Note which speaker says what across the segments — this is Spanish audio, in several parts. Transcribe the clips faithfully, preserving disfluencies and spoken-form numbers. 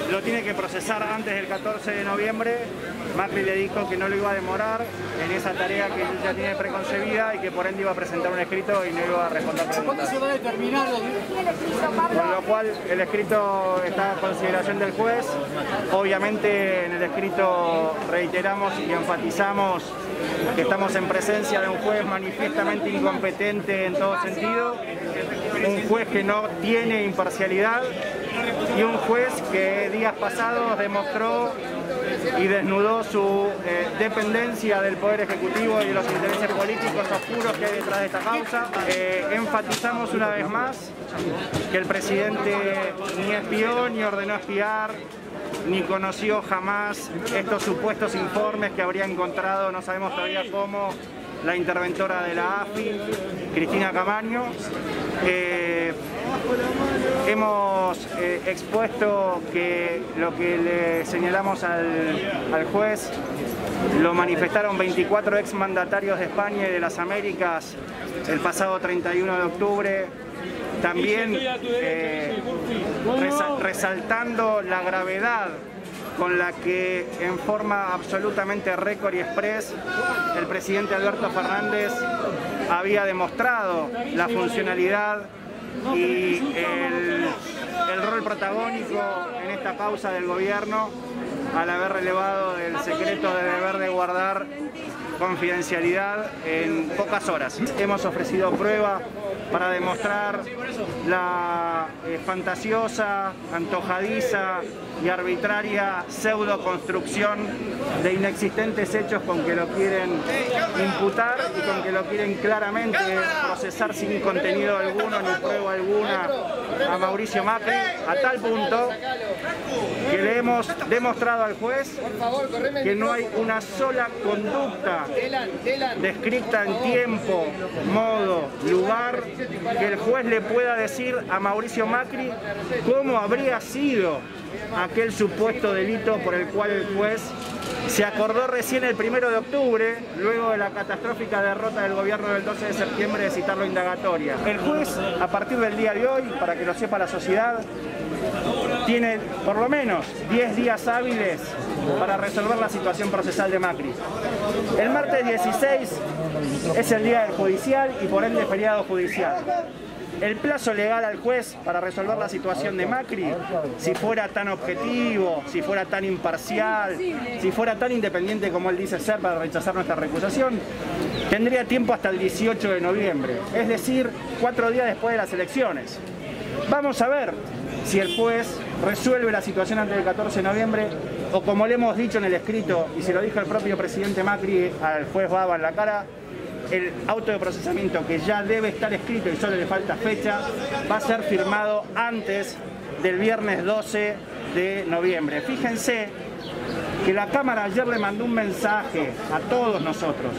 Speaker 1: lo tiene que procesar antes del catorce de noviembre. Macri le dijo que no lo iba a demorar en esa tarea que él ya tiene preconcebida y que por ende iba a presentar un escrito y no iba a responder preguntas.
Speaker 2: ¿Cuándo se va a determinar?
Speaker 1: Con lo cual el escrito está a consideración del juez. Obviamente en el escrito reiteramos y enfatizamos que estamos en presencia de un juez manifiestamente incompetente en todo sentido, un juez que no tiene imparcialidad y un juez que días pasados demostró y desnudó su eh, dependencia del Poder Ejecutivo y de los intereses políticos oscuros que hay detrás de esta causa. Eh, enfatizamos una vez más que el presidente ni espió, ni ordenó espiar, ni conoció jamás estos supuestos informes que habría encontrado, no sabemos todavía cómo, la interventora de la A F I, Cristina Camaño. Eh, hemos eh, expuesto que lo que le señalamos al, al juez lo manifestaron veinticuatro exmandatarios de España y de las Américas el pasado treinta y uno de octubre. También eh, resal, resaltando la gravedad con la que en forma absolutamente récord y express el presidente Alberto Fernández había demostrado la funcionalidad y el, el rol protagónico en esta causa del gobierno al haber relevado el secreto de deber de guardar confidencialidad en pocas horas. Hemos ofrecido prueba para demostrar la eh, fantasiosa, antojadiza y arbitraria pseudo construcción de inexistentes hechos con que lo quieren imputar y con que lo quieren claramente procesar sin contenido alguno ni prueba alguna a Mauricio Macri, a tal punto que le hemos demostrado al juez que no hay una sola conducta descrita en tiempo, modo, lugar que el juez le pueda decir a Mauricio Macri cómo habría sido aquel supuesto delito por el cual el juez se acordó recién el primero de octubre, luego de la catastrófica derrota del gobierno del doce de septiembre, de citarlo indagatoria. El juez, a partir del día de hoy, para que lo sepa la sociedad, tiene por lo menos diez días hábiles para resolver la situación procesal de Macri. El martes dieciséis es el día del judicial y por ende feriado judicial. El plazo legal al juez para resolver la situación de Macri, si fuera tan objetivo, si fuera tan imparcial, si fuera tan independiente como él dice ser para rechazar nuestra recusación, tendría tiempo hasta el dieciocho de noviembre, es decir, cuatro días después de las elecciones. Vamos a ver si el juez resuelve la situación antes del catorce de noviembre o, como le hemos dicho en el escrito, y se lo dijo el propio presidente Macri al juez Baba en la cara, el auto de procesamiento, que ya debe estar escrito y solo le falta fecha, va a ser firmado antes del viernes doce de noviembre. Fíjense que la Cámara ayer le mandó un mensaje a todos nosotros.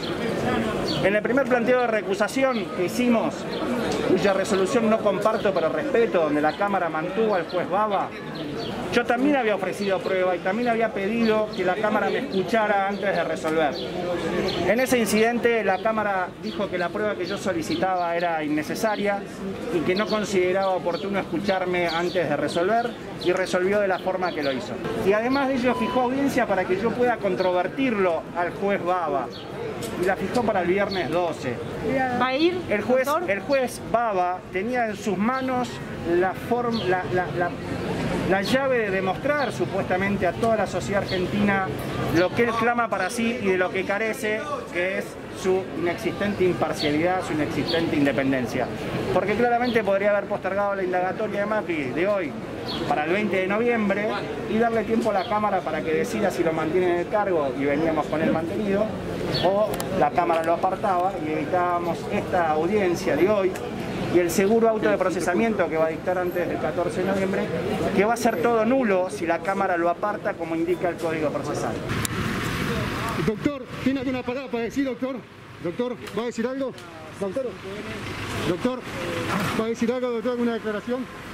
Speaker 1: En el primer planteo de recusación que hicimos, cuya resolución no comparto pero respeto, donde la Cámara mantuvo al juez Baba, yo también había ofrecido prueba y también había pedido que la Cámara me escuchara antes de resolver. En ese incidente la Cámara dijo que la prueba que yo solicitaba era innecesaria y que no consideraba oportuno escucharme antes de resolver, y resolvió de la forma que lo hizo. Y además de ello fijó audiencia para que yo pueda controvertirlo al juez Baba, y la fijó para el viernes doce.
Speaker 3: ¿Va a ir?
Speaker 1: El juez, el juez Baba tenía en sus manos la, forma, la, la, la, la llave de demostrar supuestamente a toda la sociedad argentina lo que él clama para sí y de lo que carece, que es su inexistente imparcialidad, su inexistente independencia. Porque claramente podría haber postergado la indagatoria de Macri de hoy para el veinte de noviembre y darle tiempo a la Cámara para que decida si lo mantiene en el cargo y veníamos con él mantenido, o la Cámara lo apartaba y evitábamos esta audiencia de hoy y el seguro auto de procesamiento que va a dictar antes del catorce de noviembre, que va a ser todo nulo si la Cámara lo aparta como indica el Código Procesal.
Speaker 2: Doctor, ¿tiene alguna palabra para decir, doctor? Doctor, ¿va a decir algo? Doctor, doctor, ¿va a decir algo, doctor, alguna declaración?